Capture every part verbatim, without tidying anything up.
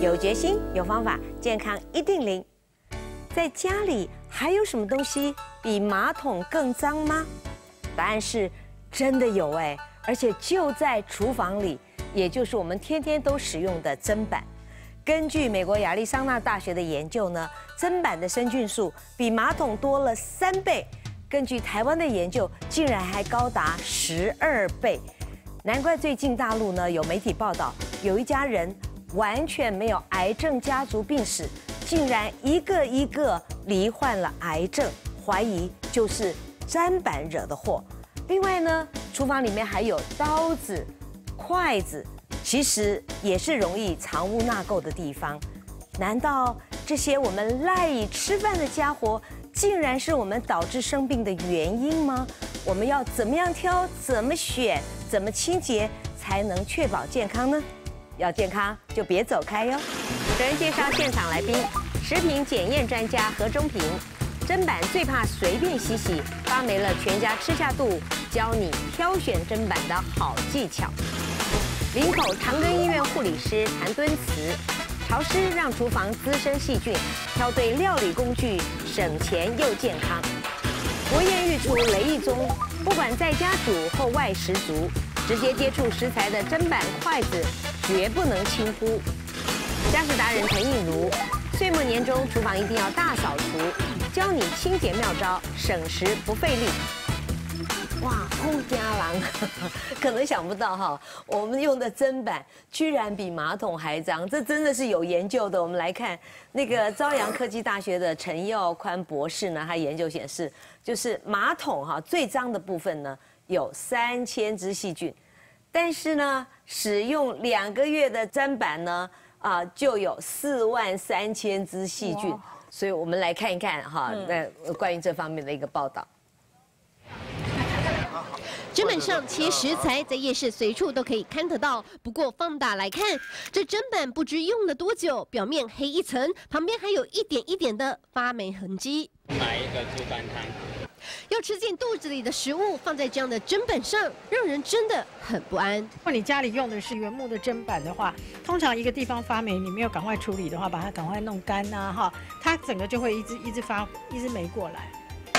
有决心，有方法，健康一定零。在家里还有什么东西比马桶更脏吗？答案是真的有哎，而且就在厨房里，也就是我们天天都使用的砧板。根据美国亚利桑那大学的研究呢，砧板的生菌数比马桶多了三倍。根据台湾的研究，竟然还高达十二倍。难怪最近大陆呢有媒体报道，有一家人完全没有癌症家族病史，竟然一个一个罹患了癌症，怀疑就是砧板惹的祸。另外呢，厨房里面还有刀子、筷子，其实也是容易藏污纳垢的地方。难道这些我们赖以吃饭的家伙，竟然是我们导致生病的原因吗？我们要怎么样挑、怎么选、怎么清洁，才能确保健康呢？要健康就别走开哟！首先介绍现场来宾，食品检验专家何中平。砧板最怕随便洗洗，发霉了全家吃下肚，教你挑选砧板的好技巧。林口长庚医院护理师谭敦慈，潮湿让厨房滋生细菌，挑对料理工具省钱又健康。国宴御厨雷义宗，不管在家煮或外食族，直接接触食材的砧板、筷子绝不能轻忽。家事达人陈映如，岁末年终厨房一定要大扫除，教你清洁妙招，省时不费力。哇，后家郎，可能想不到哈，我们用的砧板居然比马桶还脏，这真的是有研究的。我们来看那个朝阳科技大学的陈耀宽博士呢，他研究显示，就是马桶哈最脏的部分呢有三千只细菌，但是呢，使用两个月的砧板呢，啊就有四万三千只细菌。所以我们来看一看哈，那关于这方面的一个报道。 砧板上切食材，在夜市随处都可以看得到。不过放大来看，这砧板不知用了多久，表面黑一层，旁边还有一点一点的发霉痕迹。 来一个猪肝汤。 要吃进肚子里的食物放在这样的砧板上，让人真的很不安。 如果你家里用的是原木的砧板的话，通常一个地方发霉，你没有赶快处理的话，把它赶快弄干呐、啊，哈，它整个就会一直一直发一直霉过来。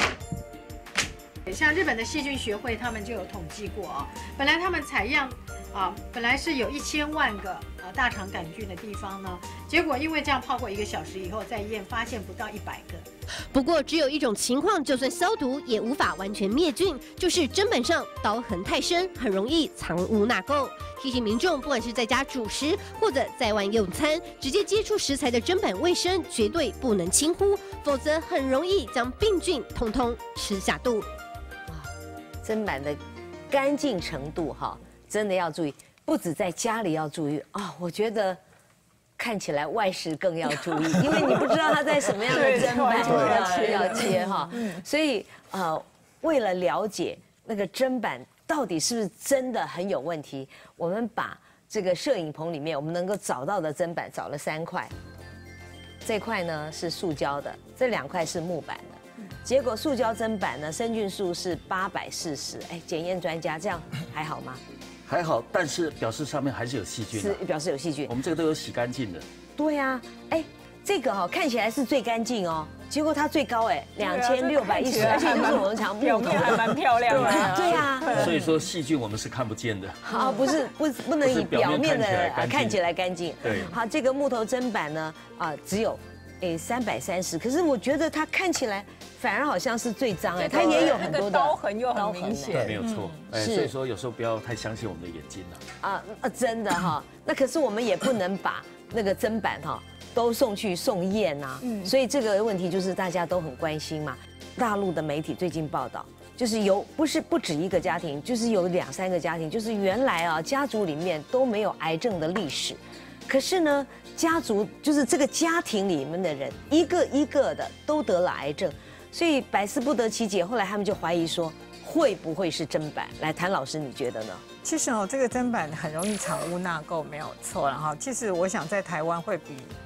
像日本的细菌学会，他们就有统计过啊，本来他们采样啊，本来是有一千万个啊大肠杆菌的地方呢，结果因为这样泡过一个小时以后再验，发现不到一百个。 不过只有一种情况，就算消毒也无法完全灭菌，就是砧板上刀痕太深，很容易藏污纳垢。提醒民众，不管是在家煮食或者在外用餐，直接接触食材的砧板卫生绝对不能轻忽，否则很容易将病菌通通吃下肚。 砧板的干净程度哈，真的要注意，不止在家里要注意啊，我觉得看起来外食更要注意，因为你不知道它在什么样的砧板要要切哈，所以呃，为了了解那个砧板到底是不是真的很有问题，我们把这个摄影棚里面我们能够找到的砧板找了三块，这块呢是塑胶的，这两块是木板的。结果塑胶砧板呢，生菌数是八百四十。哎，检验专家，这样还好吗？ 还好，但是表示上面还是有细菌、啊。 是表示有细菌。 我们这个都有洗干净的。 对呀、啊，哎，这个哈、哦、看起来是最干净哦，结果它最高哎两千六百一十，而且就是我们讲木头还蛮漂亮的。 对呀、啊， 所以说细菌我们是看不见的。 好，不是不不能以表面的看起来干净。 对。 好，这个木头砧板呢啊只有哎三百三十，可是我觉得它看起来。反而好像是最脏哎，它也有很多的刀痕又很明显， 对，没有错。哎，所以说有时候不要太相信我们的眼睛了。 啊啊，真的哈。那可是我们也不能把那个砧板哈都送去送验呐。嗯。所以这个问题就是大家都很关心嘛。大陆的媒体最近报道，就是有不是不止一个家庭，就是有两三个家庭，就是原来啊家族里面都没有癌症的历史，可是呢家族就是这个家庭里面的人一个一个的都得了癌症。所以百思不得其解，后来他们就怀疑说，会不会是砧板？来，谭老师，你觉得呢？ 其实哦，这个砧板很容易藏污纳垢，没有错了哈。其实我想在台湾会比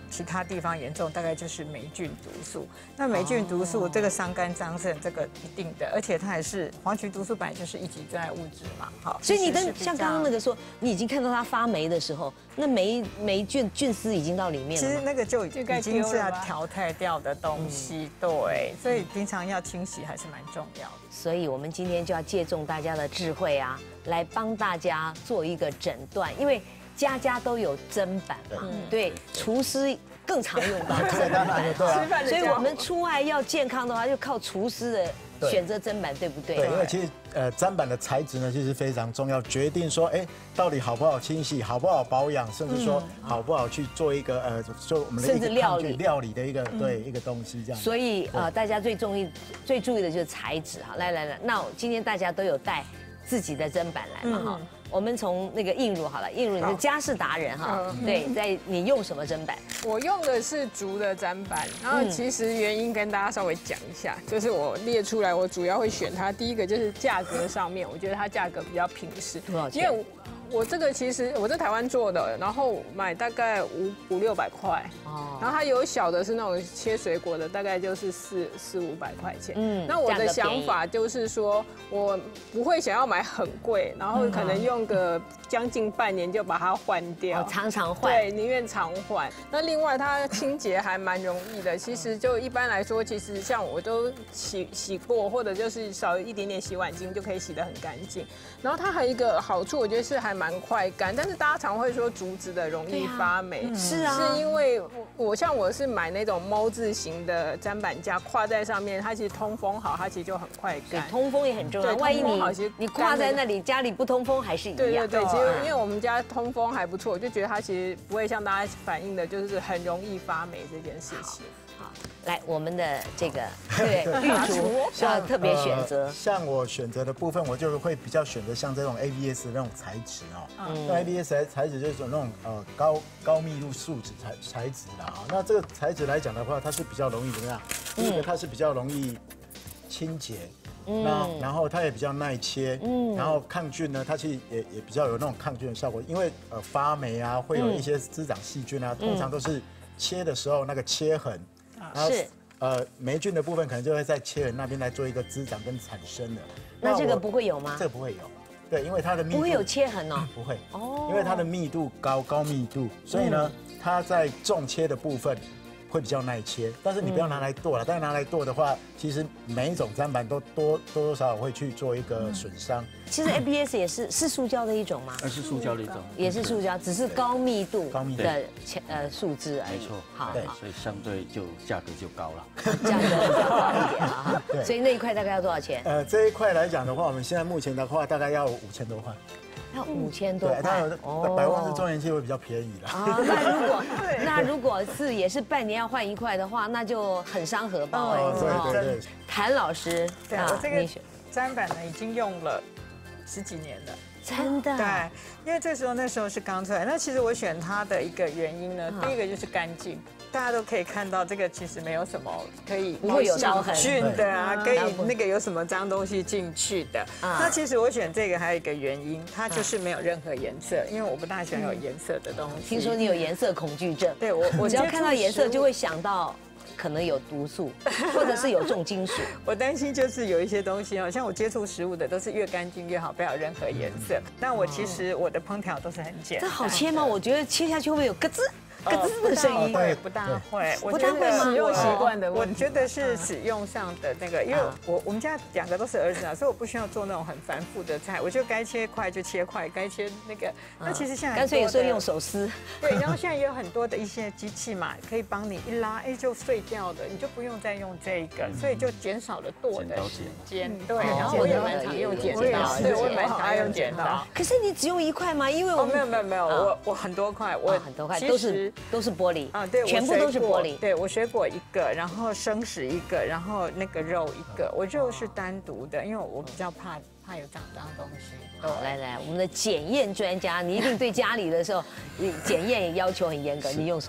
其他地方严重，大概就是霉菌毒素。那霉菌毒素这个伤肝伤肾，这个一定的，而且它还是黄曲毒素本来就是一级致癌物质嘛，好。 所以你跟像刚刚那个说，你已经看到它发霉的时候，那霉霉菌菌丝已经到里面了。 其实那个就已经是要淘汰掉的东西，对，所以平常要清洗还是蛮重要的。 所以我们今天就要借重大家的智慧啊，来帮大家做一个诊断，因为家家都有砧板嘛，对，厨师更常用到砧板，所以我们出外要健康的话，就靠厨师的选择砧板，对不对？ 对，因为其实呃砧板的材质呢，其实非常重要，决定说哎到底好不好清洗，好不好保养，甚至说好不好去做一个呃就我们的一个料理料理的一个对一个东西这样。 所以呃大家最注意最注意的就是材质哈。来来来，那今天大家都有带自己的砧板来嘛哈。我们从那个映如好了，映如你是家事达人哈，对，在你用什么砧板？ 我用的是竹的砧板，然后其实原因跟大家稍微讲一下，就是我列出来，我主要会选它。第一个就是价格上面，我觉得它价格比较平实， 多少钱？ 因为我这个其实我在台湾做的，然后买大概五五六百块，哦，然后它有小的是那种切水果的，大概就是四四五百块钱。嗯，那我的想法就是说，我不会想要买很贵，然后可能用个将近半年就把它换掉， 常常换， 对，宁愿常换。那另外它清洁还蛮容易的，其实就一般来说，其实像我都洗洗过，或者就是少一点点洗碗精就可以洗得很干净。然后它还有一个好处，我觉得是还蛮快干，但是大家常会说竹子的容易发霉， 是啊， 是因为我像我是买那种猫字形的砧板架挂在上面，它其实通风好，它其实就很快干。 通风也很重要，万一你你挂在那里，家里不通风还是一样。 对对对，其实因为我们家通风还不错，我就觉得它其实不会像大家反映的，就是很容易发霉这件事情。 好，来我们的这个对玉竹要特别选择， 像我选择的部分，我就会比较选择像这种 A B S 的那种材质哦。那 A B S 材质就是那种呃高高密度树脂材材质啦啊。那这个材质来讲的话，它是比较容易怎么样？第一个它是比较容易清洁。那然后它也比较耐切，嗯，然后抗菌呢，它其实也也比较有那种抗菌的效果，因为呃发霉啊，会有一些滋长细菌啊，通常都是切的时候那个切痕，然后呃霉菌的部分可能就会在切痕那边来做一个滋长跟产生的。 那这个不会有吗？ 这个不会有，对，因为它的密度不会有切痕哦， 不会，哦，因为它的密度高，高密度，所以呢，它在重切的部分会比较耐切，但是你不要拿来剁了。但是拿来剁的话，其实每一种砧板都多多多少少会去做一个损伤。 其实 A B S 也是是塑胶的一种吗？ 那是塑胶的一种， 也是塑胶，只是高密度高密度的呃树脂而已。 没错， 好， 所以相对就价格就高了， 价格比较高一点啊。对，所以那一块大概要多少钱？ 呃，这一块来讲的话，我们现在目前的话大概要五千多块。 要五千多块， 它百万是周年庆会比较便宜啦。 啊，那如果那如果是也是半年要换一块的话，那就很伤荷包哎。 对对对。 谭老师， 对我这个砧板呢已经用了十几年了。 真的。 对，因为这时候那时候是刚出来，那其实我选它的一个原因呢，第一个就是干净。大家都可以看到，这个其实没有什么可以不会有伤痕菌的啊，可以那个有什么脏东西进去的。那其实我选这个还有一个原因，它就是没有任何颜色，因为我不大喜欢有颜色的东西。 听说你有颜色恐惧症？ 对我，我只要看到颜色就会想到可能有毒素，或者是有重金属。 我担心就是有一些东西哦，像我接触食物的都是越干净越好，不要有任何颜色。那我其实我的烹调都是很简单。 这好切吗？我觉得切下去会不会有咯吱？咯吱的声音， 对，不大会， 不大会吗？ 使用习惯的问题，我觉得是使用上的那个，因为我我们家两个都是儿子啊，所以我不需要做那种很繁复的菜，我就该切块就切块，该切那个。那其实现在干脆有时候用手撕。 对，然后现在也有很多的一些机器嘛，可以帮你一拉，哎，就碎掉的，你就不用再用这个，所以就减少了剁的时间。对，然后我也蛮常用剪刀，对，我也蛮常用剪刀。 可是你只用一块吗？因为我没有没有没有，我我很多块，我很多块都是。都是玻璃啊，对， 全部都是玻璃。 对，我水果一个，然后生食一个，然后那个肉一个。我肉是单独的，因为我比较怕怕有长脏东西。 好，来来，我们的检验专家，你一定对家里的时候，检验也要求很严格。你用什么？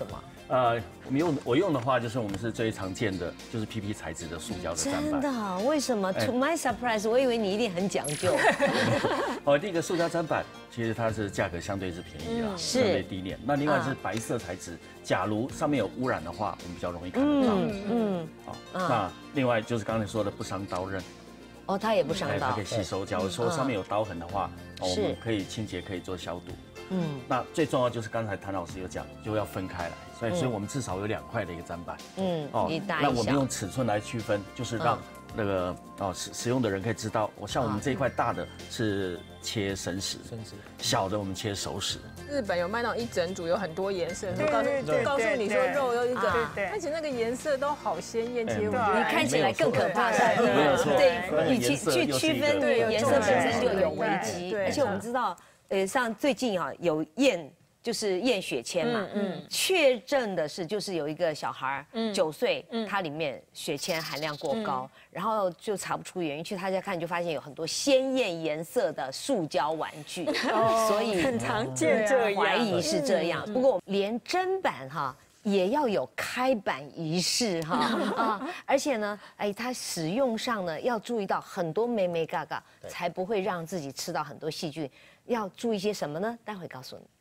呃，我们用我用的话，就是我们是最常见的，就是 P P 材质的塑胶的砧板。 真的？为什么 ？To my surprise， 我以为你一定很讲究。 哦，第一个塑胶砧板，其实它是价格相对是便宜啦，相对低廉。那另外是白色材质，假如上面有污染的话，我们比较容易看得到。嗯嗯。哦，那另外就是刚才说的不伤刀刃。 哦，它也不伤刀。 它可以吸收。假如说上面有刀痕的话，我们可以清洁，可以做消毒。嗯。那最重要就是刚才谭老师有讲，就要分开来。所以，所以我们至少有两块的一个砧板，嗯，哦，那我们用尺寸来区分，就是让那个哦使使用的人可以知道，我像我们这一块大的是切生食，生食，小的我们切熟食。 日本有卖那种一整组有很多颜色，就告诉就告诉你说肉有一个，而且那个颜色都好鲜艳，其实你看起来更可怕， 没有错， 对，你去去区分你颜色本身就有危机，而且我们知道，呃，像最近啊有验。就是验血签嘛，嗯，确认的是就是有一个小孩儿，九岁，他里面血铅含量过高，然后就查不出原因，去他家看就发现有很多鲜艳颜色的塑胶玩具，所以很常见这样， 怀疑是这样。不过连砧板哈也要有开板仪式哈啊，而且呢，哎，它使用上呢要注意到很多眉眉嘎嘎，才不会让自己吃到很多细菌。要注意些什么呢？待会告诉你。